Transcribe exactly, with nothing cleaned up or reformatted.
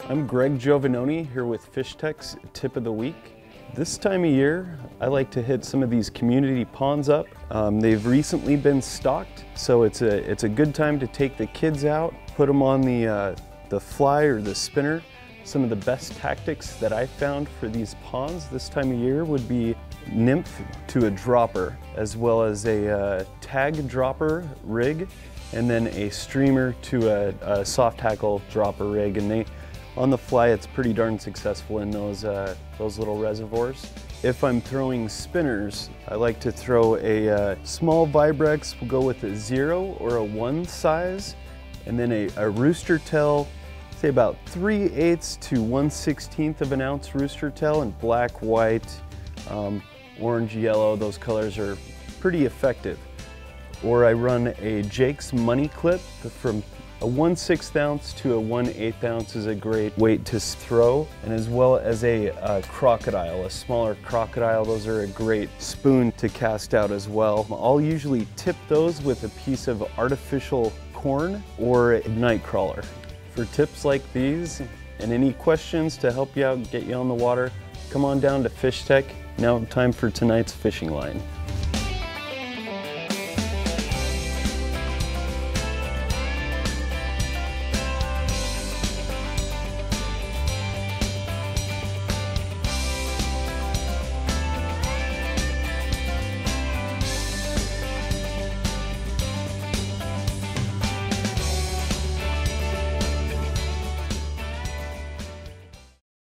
I'm Greg Giovannoni here with Fish Tech's Tip of the Week. This time of year, I like to hit some of these community ponds up. Um, they've recently been stocked, so it's a, it's a good time to take the kids out, put them on the, uh, the fly or the spinner. Some of the best tactics that I found for these ponds this time of year would be nymph to a dropper, as well as a uh, tag dropper rig, and then a streamer to a, a soft tackle dropper rig. And they, on the fly, it's pretty darn successful in those, uh, those little reservoirs. If I'm throwing spinners, I like to throw a uh, small Vibrex. We'll go with a zero or a one size, and then a, a rooster tail, say about three eighths to one sixteenth of an ounce rooster tail in black, white, um, orange, yellow. Those colors are pretty effective. Or I run a Jake's Money Clip from a one sixth ounce to a one eighth ounce is a great weight to throw, and as well as a, a crocodile, a smaller crocodile. Those are a great spoon to cast out as well. I'll usually tip those with a piece of artificial corn or a night crawler. For tips like these and any questions to help you out, get you on the water, come on down to Fish Tech. Now time for tonight's fishing line.